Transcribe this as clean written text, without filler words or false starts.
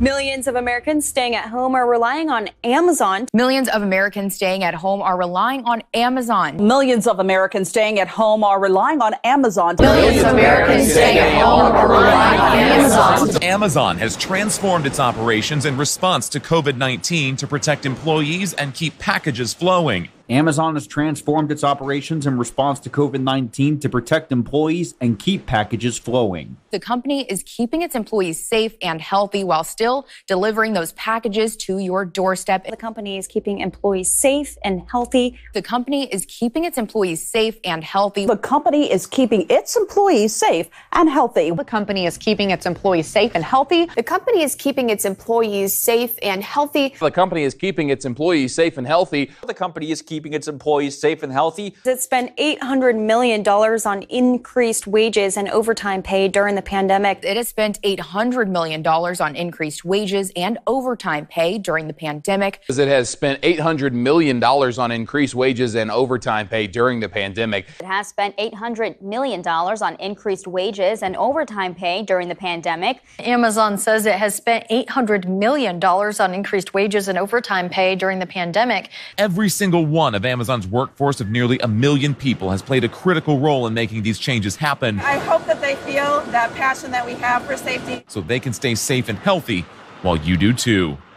Millions of Americans staying at home are relying on Amazon. Millions of Americans staying at home are relying on Amazon. Millions of Americans staying at home are relying on Amazon. Millions of Americans staying at home are relying on Amazon. Amazon has transformed its operations in response to COVID-19 to protect employees and keep packages flowing. Amazon has transformed its operations in response to COVID-19 to protect employees and keep packages flowing. The company is keeping its employees safe and healthy while still delivering those packages to your doorstep. The company is keeping employees safe and healthy. The company is keeping its employees safe and healthy. The company is keeping its employees safe and healthy. The company is keeping its employees safe and healthy. The company is keeping its employees safe and healthy. The company is keeping its employees safe and healthy. The company is keeping its employees safe and healthy. It spent $800 million on increased wages and overtime pay during the pandemic. It has spent $800 million on increased wages and overtime pay during the pandemic. It has spent $800 million on increased wages and overtime pay during the pandemic. It has spent $800 million on increased wages and overtime pay during the pandemic. Amazon says it has spent $800 million on increased wages and overtime pay during the pandemic. Every single one of Amazon's workforce of nearly 1 million people has played a critical role in making these changes happen. I hope that they feel that passion that we have for safety, so they can stay safe and healthy while you do too.